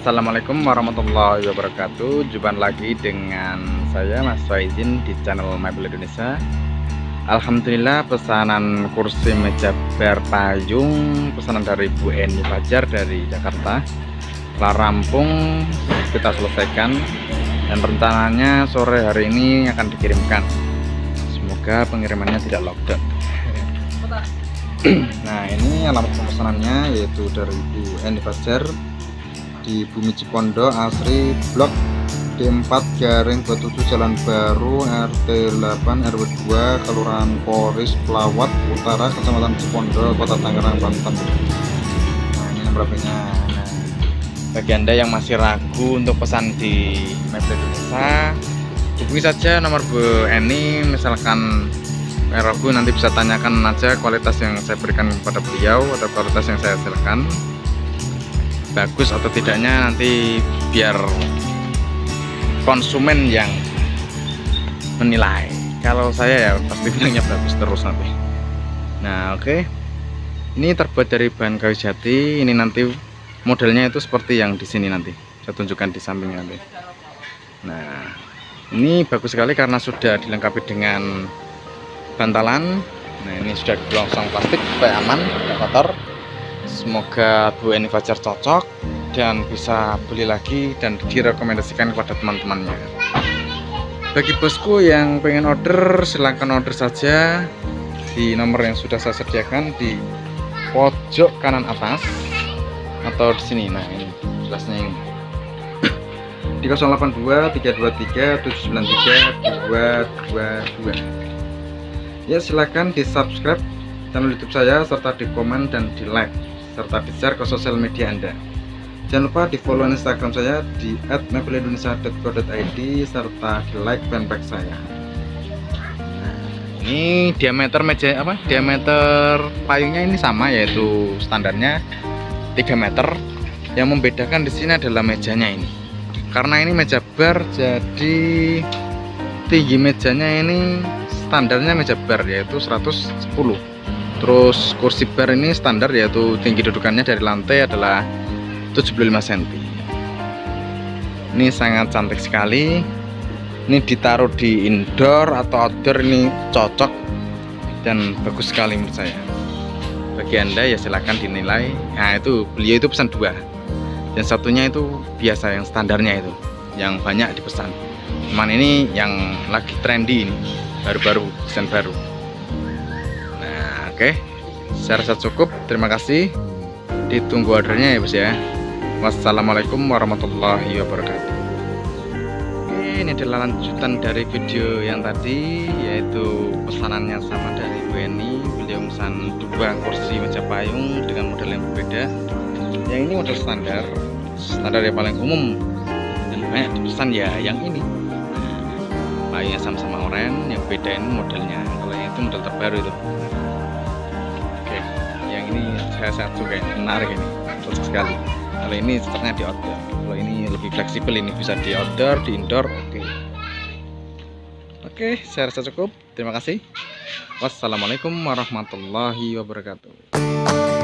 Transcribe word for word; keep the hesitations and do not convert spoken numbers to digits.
Assalamualaikum warahmatullahi wabarakatuh. Jumpa lagi dengan saya Mas Faizin di channel Mebel Indonesia. Alhamdulillah, pesanan kursi meja bar payung pesanan dari Bu Eni Fajar dari Jakarta telah rampung, kita selesaikan dan rencananya sore hari ini akan dikirimkan. Semoga pengirimannya tidak lockdown. Nah, ini alamat pemesanannya yaitu dari Bu Eni Fajar di Bumi Cipondo, Asri, Blok D empat Garing Batutu, Jalan Baru, R T delapan R W dua, Kelurahan Poris, Pelawat Utara, Kecamatan Cipondo, Kota Tangerang, Banten. Nah, ini nomor H P-nya. Nah, bagi Anda yang masih ragu untuk pesan di Mebel Indonesia, hubungi saja nomor Bu Eni. Misalkan ragu, nanti bisa tanyakan aja kualitas yang saya berikan kepada beliau atau kualitas yang saya hasilkan bagus atau tidaknya, nanti biar konsumen yang menilai. Kalau saya ya pasti bilangnya bagus terus nanti. Nah, oke, okay. Ini terbuat dari bahan kayu jati. Ini nanti modelnya itu seperti yang di sini, nanti saya tunjukkan di samping nanti. Nah, ini bagus sekali karena sudah dilengkapi dengan bantalan. Nah, ini sudah dilongsong plastik supaya aman, tidak kotor. Semoga Bu Eni Fajar cocok dan bisa beli lagi dan direkomendasikan kepada teman-temannya. Bagi bosku yang pengen order, silahkan order saja di nomor yang sudah saya sediakan di pojok kanan atas atau di sini. Nah, ini jelasnya ini di nol delapan dua tiga dua tiga tujuh sembilan tiga dua dua dua. Ya, silahkan di subscribe channel YouTube saya serta di komen dan di like serta di share ke sosial media Anda. Jangan lupa di follow Instagram saya di et mebel indonesia dot co dot i d serta di like fanpage saya. Nah, ini diameter meja apa? Diameter payungnya ini sama, yaitu standarnya tiga meter. Yang membedakan di sini adalah mejanya ini. Karena ini meja bar, jadi tinggi mejanya ini standarnya meja bar yaitu seratus sepuluh. Terus kursi bar ini standar yaitu tinggi dudukannya dari lantai adalah tujuh puluh lima sentimeter. Ini sangat cantik sekali. Ini ditaruh di indoor atau outdoor, ini cocok dan bagus sekali menurut saya. Bagi Anda ya silahkan dinilai. Nah, itu beliau itu pesan dua, dan satunya itu biasa yang standarnya itu yang banyak dipesan. Cuman ini yang lagi trendy, ini baru-baru, desain baru. Oke, saya rasa cukup. Terima kasih. Ditunggu ordernya ya bos ya. Wassalamualaikum warahmatullahi wabarakatuh. Oke, ini adalah lanjutan dari video yang tadi, yaitu pesanannya sama dari Bu Eni. Beliau pesan dua kursi meja payung dengan model yang berbeda. Yang ini model standar, standar yang paling umum dan banyak dipesan ya yang ini. Nah, payungnya sama-sama oranye, yang beda ini modelnya. Kalau yang itu model terbaru itu. Ini saya sangat suka, menarik, ini cocok sekali. Kalau ini setelahnya di outdoor, kalau ini lebih fleksibel, ini bisa di outdoor, di indoor. Oke, oke, saya rasa cukup. Terima kasih. Wassalamualaikum warahmatullahi wabarakatuh.